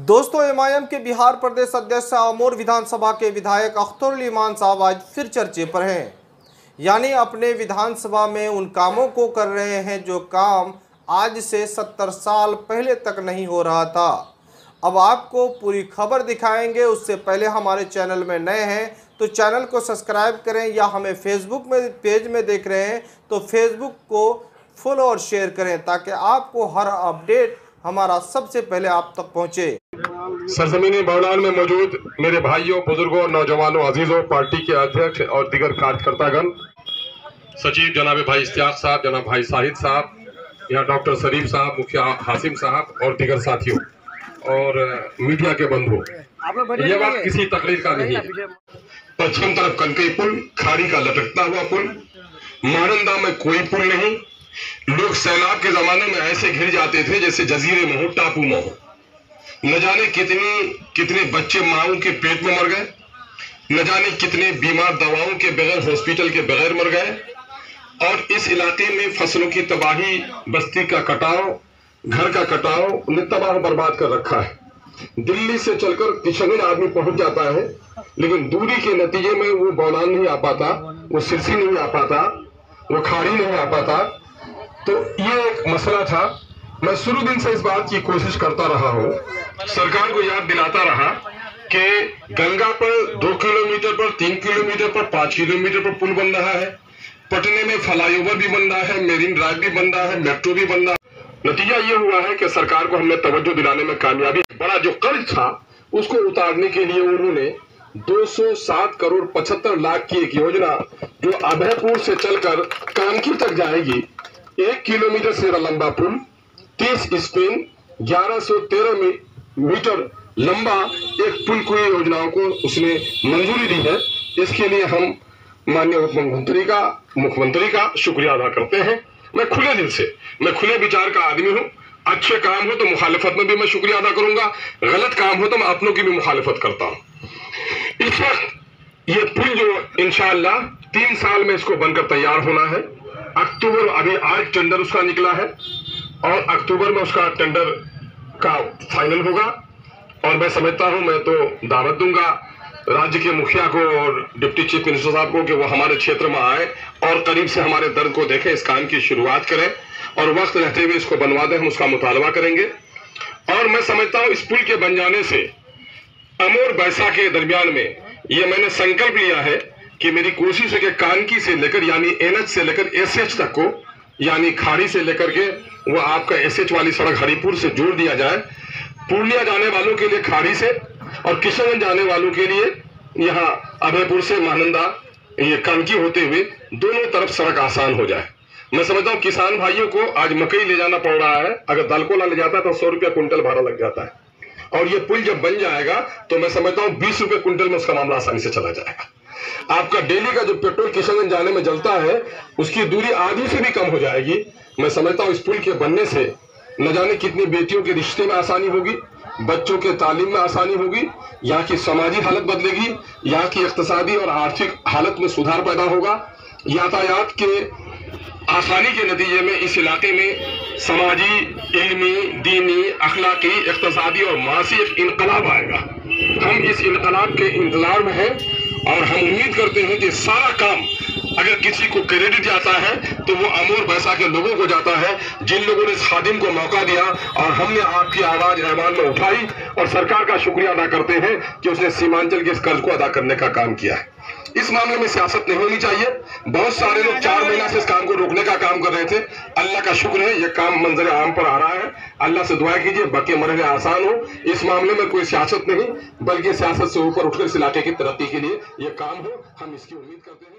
दोस्तों, एमआईएम के बिहार प्रदेश अध्यक्ष आमोर विधानसभा के विधायक अख्तरुल इमान साहब आज फिर चर्चे पर हैं। यानी अपने विधानसभा में उन कामों को कर रहे हैं जो काम आज से 70 साल पहले तक नहीं हो रहा था। अब आपको पूरी खबर दिखाएंगे। उससे पहले हमारे चैनल में नए हैं तो चैनल को सब्सक्राइब करें, या हमें फेसबुक में पेज में देख रहे हैं तो फेसबुक को फॉलो और शेयर करें ताकि आपको हर अपडेट हमारा सबसे पहले आप तक पहुंचे। सरजमीन बौलान में मौजूद मेरे भाइयों, बुजुर्गों, नौजवानों, अजीजों, पार्टी के अध्यक्ष और दीगर कार्यकर्तागण, सचिव जनाब भाई इश्तियाक साहब, जनाब भाई साहिद साहब, यहाँ डॉक्टर शरीफ साहब, मुखिया हासिम साहब और दीगर साथियों और मीडिया के बंधुओं, यह बात किसी तकरीर का नहीं है। पश्चिम तरफ कनकई पुल, खाड़ी का लटकता हुआ पुल, मारंदा में कोई पुल नहीं। लोग सैलाब के जमाने में ऐसे घिर जाते थे जैसे जजीरे में हो, टापू में हो। न जाने कितने बच्चे माओं के पेट में मर गए, न जाने कितने बीमार दवाओं के बगैर, हॉस्पिटल के बगैर मर गए। और इस इलाके में फसलों की तबाही, बस्ती का कटाव, घर का कटाव ने तबाह बर्बाद कर रखा है। दिल्ली से चलकर किशनगंज आदमी पहुंच जाता है, लेकिन दूरी के नतीजे में वो बौलान नहीं आ पाता, वो सिरसी नहीं आ पाता, वो खाड़ी नहीं आ पाता। तो ये एक मसला था। मैं शुरू दिन से इस बात की कोशिश करता रहा हूँ, सरकार को याद दिलाता रहा कि गंगा पर 2 किलोमीटर पर, 3 किलोमीटर पर, 5 किलोमीटर पर पुल बन रहा है। पटने में फ्लाईओवर भी बन रहा है, मेरीन ड्राइव भी बन रहा है, मेट्रो भी बन रहा है। नतीजा ये हुआ है कि सरकार को हमने तवज्जो दिलाने में कामयाबी। बड़ा जो कर्ज था उसको उतारने के लिए उन्होंने 207 करोड़ 75 लाख की एक योजना, जो अभयपुर से चलकर कानकी तक जाएगी, 1 किलोमीटर से लंबा पुल, 30 स्पेन, 1113 मीटर लंबा एक पुल की योजनाओं को उसने मंजूरी दी है। इसके लिए हम माननीय मुख्यमंत्री का शुक्रिया अदा करते हैं। मैं खुले दिल से, मैं खुले विचार का आदमी हूं। अच्छे काम हो तो मुखालिफत में भी मैं शुक्रिया अदा करूंगा, गलत काम हो तो मैं अपनों की भी मुखालिफत करता हूं। इस वक्त ये पुल जो इंशाअल्लाह 3 साल में इसको बनकर तैयार होना है। अक्टूबर, अभी आज टेंडर उसका निकला है और अक्टूबर में उसका टेंडर का फाइनल होगा। और मैं समझता हूं, मैं तो दावत दूंगा राज्य के मुखिया को और डिप्टी चीफ मिनिस्टर साहब को कि वो हमारे क्षेत्र में आए और करीब से हमारे दर्द को देखें, इस काम की शुरुआत करें और वक्त रहते हुए इसको बनवा दें। हम उसका मुतालबा करेंगे। और मैं समझता हूं इस पुल के बन जाने से अमोर बैसा के दरमियान में ये मैंने संकल्प लिया है कि मेरी कोशिश है कि कानकी से लेकर, यानी एनएच से लेकर एसएच तक को, यानी खाड़ी से लेकर के वो आपका एसएच वाली सड़क हरिपुर से जोड़ दिया जाए। पूर्णिया जाने वालों के लिए खाड़ी से और किशनगंज जाने वालों के लिए यहाँ अभयपुर से महानंदा, ये कानकी होते हुए दोनों तरफ सड़क आसान हो जाए। मैं समझता हूँ किसान भाइयों को आज मकई ले जाना पड़ रहा है, अगर दालकोला ले जाता है तो 100 रुपया कुंटल भाड़ा लग जाता है। और ये पुल जब बन जाएगा तो मैं समझता हूँ 20 रुपए कुंटल में उसका मामला आसानी से चला जाएगा। आपका डेली का जो पेट्रोल किशनगंज जाने में जलता है उसकी दूरी आधी से भी कम हो जाएगी। मैं समझता हूँ इस पुल के बनने से न जाने कितनी बेटियों के रिश्ते में आसानी होगी, बच्चों के तालीम में आसानी होगी, यहाँ की समाजी हालत बदलेगी, यहाँ की इक्तिसादी और आर्थिक हालत में सुधार पैदा होगा। यातायात के आसानी के नतीजे में इस इलाके में समाजी, इल्मी, दीनी, अखलाकी, इक्तिसादी और मासी एक इनकलाब आएगा। हम इस इनकलाब के इंतजार में हैं और हम उम्मीद करते हैं कि सारा काम अगर किसी को क्रेडिट जाता है तो वो अमोर बैसा के लोगों को जाता है, जिन लोगों ने इस खादिम को मौका दिया और हमने आपकी आवाज ऐवान में उठाई। और सरकार का शुक्रिया अदा करते हैं कि उसने सीमांचल के इस कर्ज को अदा करने का काम किया है। इस मामले में सियासत नहीं होनी चाहिए। बहुत सारे लोग 4 महीना से इस काम को रोकने का काम कर रहे थे। अल्लाह का शुक्र है ये काम मंजर आम पर आ रहा है। अल्लाह से दुआ कीजिए बाकी मरहले आसान हो। इस मामले में कोई सियासत नहीं, बल्कि सियासत से ऊपर उठकर इस इलाके की तरक्की के लिए ये काम हो। हम इसकी उम्मीद करते हैं।